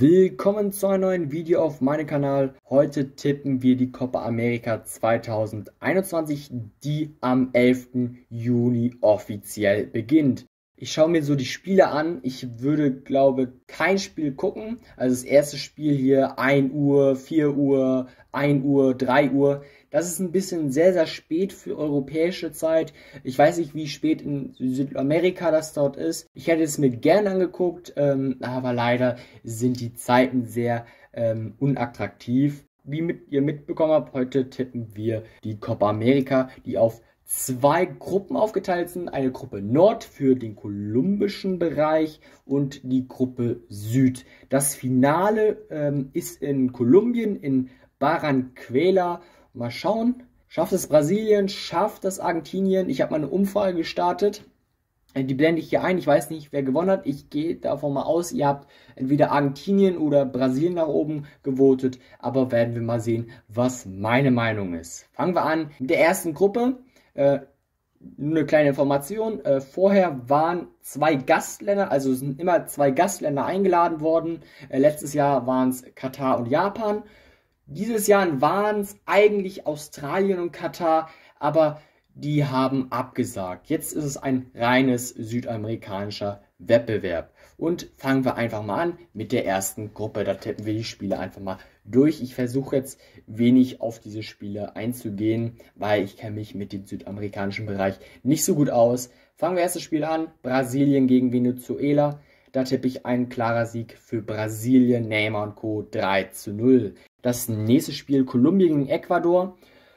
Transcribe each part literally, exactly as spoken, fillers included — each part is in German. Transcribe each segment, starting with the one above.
Willkommen zu einem neuen Video auf meinem Kanal. Heute tippen wir die Copa América zweitausendeinundzwanzig, die am elften Juni offiziell beginnt. Ich schaue mir so die Spiele an. Ich würde, glaube kein Spiel gucken. Also das erste Spiel hier ein Uhr, vier Uhr, ein Uhr, drei Uhr. Das ist ein bisschen sehr, sehr spät für europäische Zeit. Ich weiß nicht, wie spät in Südamerika das dort ist. Ich hätte es mir gerne angeguckt, ähm, aber leider sind die Zeiten sehr ähm, unattraktiv. Wie mit, ihr mitbekommen habt, heute tippen wir die Copa América, die auf zwei Gruppen aufgeteilt sind. Eine Gruppe Nord für den kolumbischen Bereich und die Gruppe Süd. Das Finale ähm, ist in Kolumbien, in Barranquilla. Mal schauen, schafft es Brasilien, schafft es Argentinien? Ich habe mal eine Umfrage gestartet, die blende ich hier ein. Ich weiß nicht, wer gewonnen hat. Ich gehe davon mal aus, ihr habt entweder Argentinien oder Brasilien nach oben gewotet, aber werden wir mal sehen, was meine Meinung ist. Fangen wir an mit der ersten Gruppe. Äh, nur eine kleine Information, äh, vorher waren zwei Gastländer, also sind immer zwei Gastländer eingeladen worden. Äh, letztes Jahr waren es Katar und Japan. Dieses Jahr waren es eigentlich Australien und Katar, aber die haben abgesagt. Jetzt ist es ein reines südamerikanischer Wettbewerb. Und fangen wir einfach mal an mit der ersten Gruppe. Da tippen wir die Spiele einfach mal durch. Ich versuche jetzt wenig auf diese Spiele einzugehen, weil ich kenne mich mit dem südamerikanischen Bereich nicht so gut aus. Fangen wir erstes Spiel an. Brasilien gegen Venezuela. Da tippe ich einen klarer Sieg für Brasilien, Neymar und Co. drei zu null. Das nächste Spiel Kolumbien gegen Ecuador.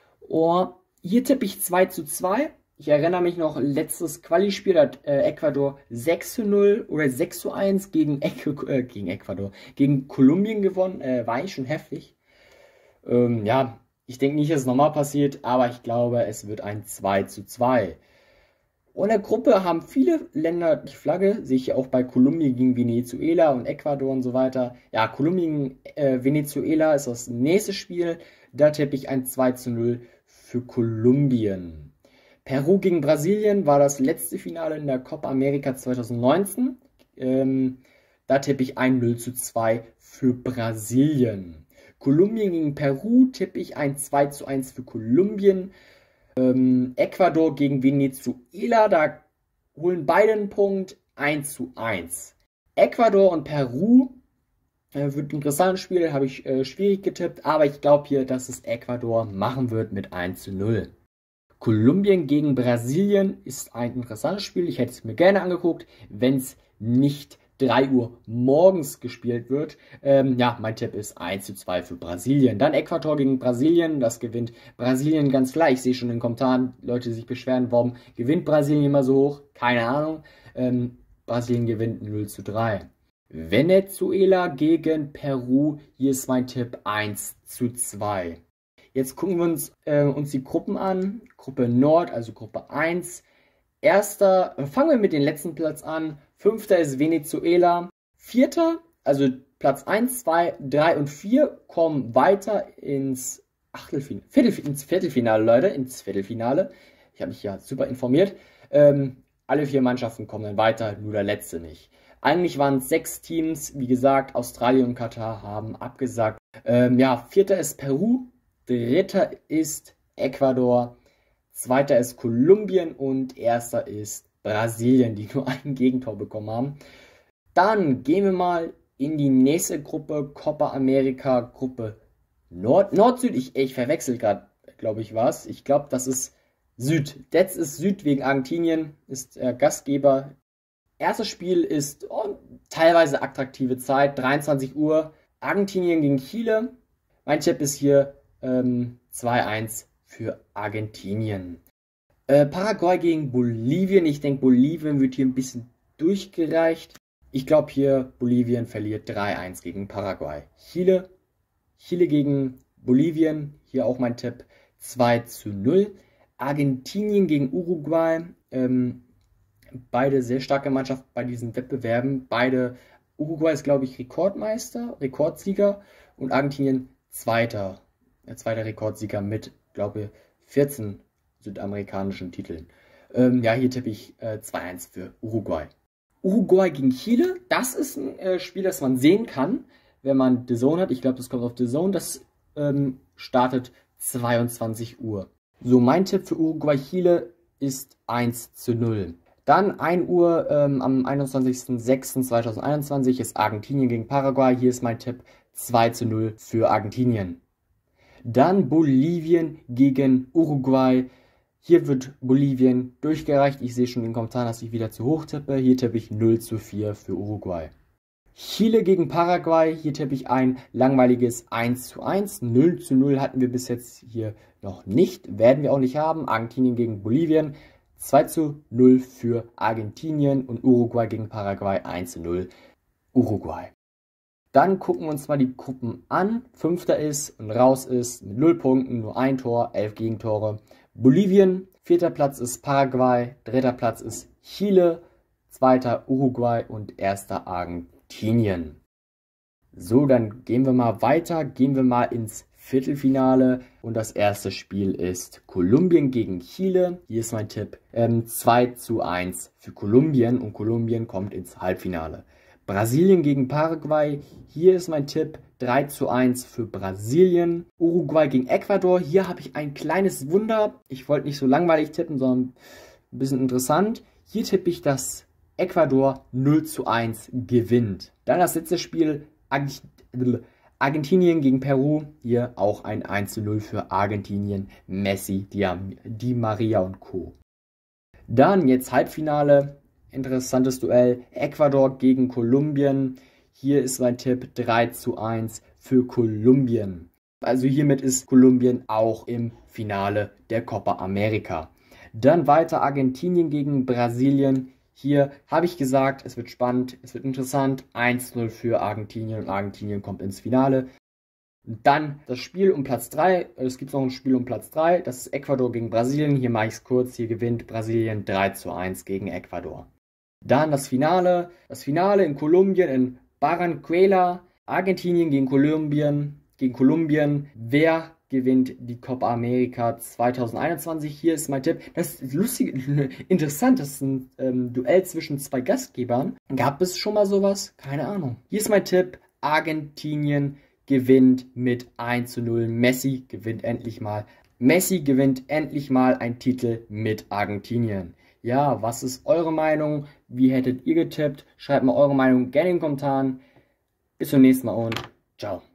Oh, hier tippe ich zwei zu zwei. Ich erinnere mich noch, letztes Quali-Spiel hat äh, Ecuador sechs zu null oder sechs zu eins gegen, äh, gegen Ecuador, gegen Kolumbien gewonnen. Äh, war ich schon heftig. Ähm, ja, ich denke nicht, dass es nochmal passiert, aber ich glaube, es wird ein zwei zu zwei. Und in der Gruppe haben viele Länder die Flagge, sehe ich ja auch bei Kolumbien gegen Venezuela und Ecuador und so weiter. Ja, Kolumbien gegen äh, Venezuela ist das nächste Spiel. Da tippe ich ein zwei zu null für Kolumbien. Peru gegen Brasilien war das letzte Finale in der Copa América zweitausendneunzehn. Ähm, da tippe ich ein null zu zwei für Brasilien. Kolumbien gegen Peru tippe ich ein zwei zu eins für Kolumbien. Ähm, Ecuador gegen Venezuela, da holen beide einen Punkt, eins zu eins. Ecuador und Peru äh, wird ein interessantes Spiel, habe ich äh, schwierig getippt, aber ich glaube hier, dass es Ecuador machen wird mit eins zu null. Kolumbien gegen Brasilien ist ein interessantes Spiel, ich hätte es mir gerne angeguckt, wenn es nicht drei Uhr morgens gespielt wird. Ähm, ja, mein Tipp ist eins zu zwei für Brasilien. Dann Ecuador gegen Brasilien, das gewinnt Brasilien ganz klar. Ich sehe schon in den Kommentaren Leute, die sich beschweren, warum gewinnt Brasilien immer so hoch? Keine Ahnung. Ähm, Brasilien gewinnt null zu drei. Venezuela gegen Peru, hier ist mein Tipp eins zu zwei. Jetzt gucken wir uns, äh, uns die Gruppen an. Gruppe Nord, also Gruppe eins. Erster, fangen wir mit dem letzten Platz an. Fünfter ist Venezuela. Vierter, also Platz eins, zwei, drei und vier kommen weiter ins Achtelfinale, Viertelfinale, ins Viertelfinale, Leute, ins Viertelfinale. Ich habe mich ja super informiert. Ähm, alle vier Mannschaften kommen dann weiter, nur der letzte nicht. Eigentlich waren es sechs Teams, wie gesagt, Australien und Katar haben abgesagt. Ähm, ja, vierter ist Peru, dritter ist Ecuador, zweiter ist Kolumbien und erster ist Brasilien, die nur ein Gegentor bekommen haben. Dann gehen wir mal in die nächste Gruppe, Copa América, Gruppe Nord, Nord-Süd. Ich, ich verwechsel gerade, glaube ich, was. Ich glaube, das ist Süd. Das ist Süd wegen Argentinien, ist der Gastgeber. Erstes Spiel ist oh, teilweise attraktive Zeit, dreiundzwanzig Uhr. Argentinien gegen Chile. Mein Tipp ist hier ähm, zwei eins für Argentinien. Äh, Paraguay gegen Bolivien. Ich denke, Bolivien wird hier ein bisschen durchgereicht. Ich glaube hier, Bolivien verliert drei eins gegen Paraguay. Chile, Chile gegen Bolivien. Hier auch mein Tipp zwei zu null. Argentinien gegen Uruguay. Ähm, beide sehr starke Mannschaften bei diesen Wettbewerben. Beide, Uruguay ist glaube ich Rekordmeister, Rekordsieger und Argentinien Zweiter. Der zweite Rekordsieger mit, glaube ich, vierzehn südamerikanischen Titeln. Ähm, ja, hier tippe ich äh, zwei eins für Uruguay. Uruguay gegen Chile, das ist ein äh, Spiel, das man sehen kann, wenn man The Zone hat. Ich glaube, das kommt auf The Zone. Das ähm, startet zweiundzwanzig Uhr. So, mein Tipp für Uruguay-Chile ist eins zu null. Dann ein Uhr ähm, am einundzwanzigsten sechsten zweitausendeinundzwanzig ist Argentinien gegen Paraguay. Hier ist mein Tipp zwei zu null für Argentinien. Dann Bolivien gegen Uruguay. Hier wird Bolivien durchgereicht. Ich sehe schon in den Kommentaren, dass ich wieder zu hoch tippe. Hier tippe ich null zu vier für Uruguay. Chile gegen Paraguay. Hier tippe ich ein langweiliges eins zu eins. null zu null hatten wir bis jetzt hier noch nicht. Werden wir auch nicht haben. Argentinien gegen Bolivien. zwei zu null für Argentinien und Uruguay gegen Paraguay eins zu null Uruguay. Dann gucken wir uns mal die Gruppen an. Fünfter ist und raus ist mit null Punkten, nur ein Tor, elf Gegentore. Bolivien, vierter Platz ist Paraguay, dritter Platz ist Chile, zweiter Uruguay und erster Argentinien. So, dann gehen wir mal weiter, gehen wir mal ins Viertelfinale und das erste Spiel ist Kolumbien gegen Chile. Hier ist mein Tipp, ähm, zwei zu eins für Kolumbien und Kolumbien kommt ins Halbfinale. Brasilien gegen Paraguay, hier ist mein Tipp, drei zu eins für Brasilien. Uruguay gegen Ecuador, hier habe ich ein kleines Wunder. Ich wollte nicht so langweilig tippen, sondern ein bisschen interessant. Hier tippe ich, dass Ecuador null zu eins gewinnt. Dann das letzte Spiel, Argentinien gegen Peru, hier auch ein eins zu null für Argentinien, Messi, Di Maria und Co. Dann jetzt Halbfinale. Interessantes Duell, Ecuador gegen Kolumbien. Hier ist mein Tipp drei zu eins für Kolumbien. Also hiermit ist Kolumbien auch im Finale der Copa America. Dann weiter Argentinien gegen Brasilien. Hier habe ich gesagt, es wird spannend, es wird interessant. eins zu null für Argentinien und Argentinien kommt ins Finale. Und dann das Spiel um Platz drei. Es gibt noch ein Spiel um Platz drei. Das ist Ecuador gegen Brasilien. Hier mache ich es kurz. Hier gewinnt Brasilien drei zu eins gegen Ecuador. Dann das Finale, das Finale in Kolumbien, in Barranquilla, Argentinien gegen Kolumbien, gegen Kolumbien. Wer gewinnt die Copa America zweitausendeinundzwanzig? Hier ist mein Tipp. Das ist lustig, interessant, das ist ein ähm, Duell zwischen zwei Gastgebern. Gab es schon mal sowas? Keine Ahnung. Hier ist mein Tipp, Argentinien gewinnt mit eins zu null. Messi gewinnt endlich mal. Messi gewinnt endlich mal einen Titel mit Argentinien. Ja, was ist eure Meinung? Wie hättet ihr getippt? Schreibt mal eure Meinung gerne in den Kommentaren. Bis zum nächsten Mal und ciao.